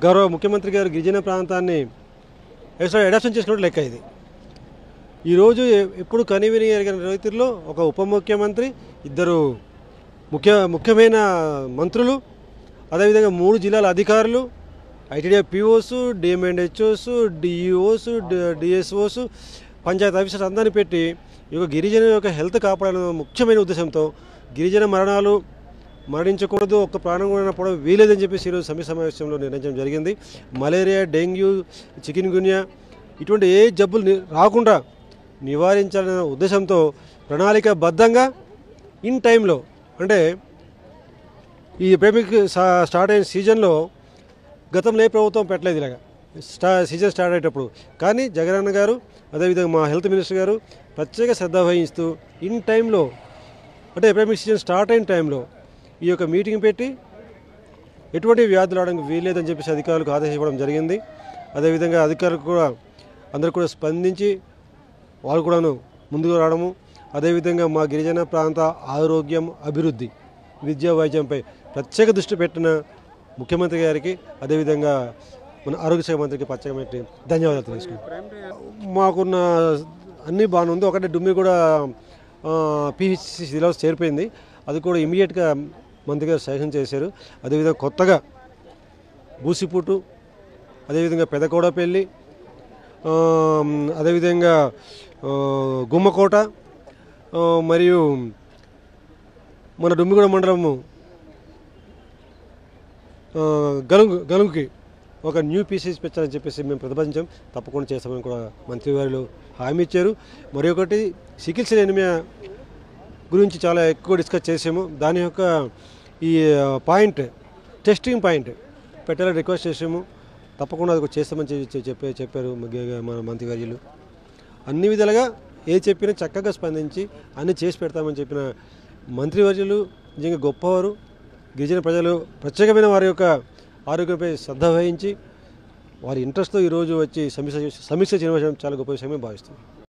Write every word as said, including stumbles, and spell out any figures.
గౌరవ ముఖ్యమంత్రి గారు గిరిజన ప్రాంతాన్ని అడాప్షన్ చేసినట్టు లెక్క ఇది. ఈరోజు ఎప్పుడు కనివిని ఎరిగిన రైతుల్లో ఒక ఉప ముఖ్యమంత్రి, ఇద్దరు ముఖ్య ముఖ్యమైన మంత్రులు, అదేవిధంగా మూడు జిల్లాల అధికారులు, ITDA POs, DMHOs, DEOs, DSOs, panchayat officers అందరినీ పెట్టి ఈ యొక్క గిరిజన యొక్క హెల్త్ కాపాడాలనే ముఖ్యమైన ఉద్దేశంతో గిరిజన మరణాలు మరణించకూడదు, ఒక్క ప్రాణం కూడా పోవడం వీలేదని చెప్పేసి ఈరోజు సమీక్ష సమావేశంలో నిర్ణయించడం జరిగింది. మలేరియా, డెంగ్యూ, చికెన్ గున్యా ఇటువంటి ఏ జబ్బులు రాకుండా నివారించాలనే ఉద్దేశంతో ప్రణాళికాబద్ధంగా ఇన్ టైంలో, అంటే ఈ ఎపిడమిక్ స్టార్ట్ అయిన సీజన్లో గతంలో ఏ ప్రభుత్వం పెట్టలేదు ఇలాగా స్టా సీజన్ స్టార్ట్ అయ్యేటప్పుడు. కానీ జగనన్న గారు, అదేవిధంగా మా హెల్త్ మినిస్టర్ గారు ప్రత్యేక శ్రద్ధ వహిస్తూ ఇన్ టైంలో, అంటే ఎపిడమిక్ సీజన్ స్టార్ట్ అయిన టైంలో ఈ యొక్క మీటింగ్ పెట్టి ఎటువంటి వ్యాధులు రావడానికి వీల్లేదని చెప్పేసి అధికారులకు ఆదేశం ఇవ్వడం జరిగింది. అదేవిధంగా అధికారులు కూడా అందరూ కూడా స్పందించి వాళ్ళు కూడాను ముందుకు రావడము, అదేవిధంగా మా గిరిజన ప్రాంత ఆరోగ్యం, అభివృద్ధి, విద్యా వైద్యంపై ప్రత్యేక దృష్టి పెట్టిన ముఖ్యమంత్రి గారికి, అదేవిధంగా మన ఆరోగ్య శాఖ మంత్రికి ప్రత్యేకమైన ధన్యవాదాలు తెలుసుకుంటాం. మాకున్న అన్నీ బాగానే ఉంది. ఒకటే డుమ్మి కూడా పిహెచ్సి సిలబస్ చేరిపోయింది, అది కూడా ఇమీడియట్గా మంత్రి గారు శాంక్షన్ చేశారు. అదేవిధంగా కొత్తగా బూసిపుట్టు, అదేవిధంగా పెదకోడపల్లి, అదేవిధంగా గుమ్మకోట, మరియు మన డుమ్మిగూడ మండలము గలుగు గలుగుకి ఒక న్యూ పీసీస్ పెట్టాలని చెప్పేసి మేము ప్రతిపాదించాం. తప్పకుండా చేస్తామని కూడా మంత్రివారు హామీ ఇచ్చారు. మరి ఒకటి సికిల్ సెల్ ఎనిమియా గురించి చాలా ఎక్కువ డిస్కస్ చేసాము. దాని యొక్క ఈ పాయింట్ టెస్టింగ్ పాయింట్ పెట్టాలని రిక్వెస్ట్ చేసాము. తప్పకుండా అది చేస్తామని చెప్పి చెప్పారు మన మంత్రివర్యులు. అన్ని విధాలుగా ఏ చెప్పినా చక్కగా స్పందించి అన్ని చేసి పెడతామని చెప్పిన మంత్రివర్యులు నిజంగా గొప్పవారు. గిరిజన ప్రజలు ప్రత్యేకమైన వారి యొక్క ఆరోగ్యంపై శ్రద్ధ వహించి వారి ఇంట్రెస్ట్తో ఈరోజు వచ్చి సమీక్ష సమీక్ష చేయడం చాలా గొప్ప విషయమే భావిస్తుంది.